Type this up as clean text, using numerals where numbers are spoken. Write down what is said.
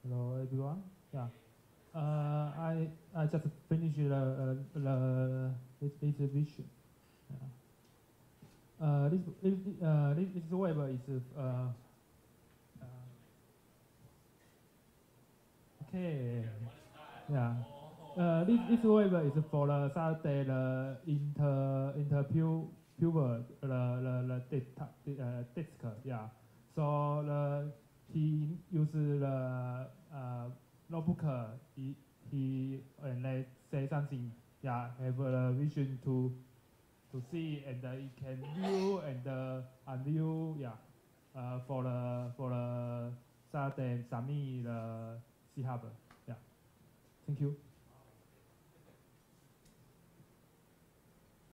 Hello everyone. Yeah. I just finished this exhibition. Yeah. This web is okay. Yeah. This web is for the Saturday the interview pupil the disk. Yeah. So he uses the notebook. He and they say something. Yeah. Have a vision to see and he can view and unview. Yeah. For the Saturday submit the C Hub. Yeah. Thank you.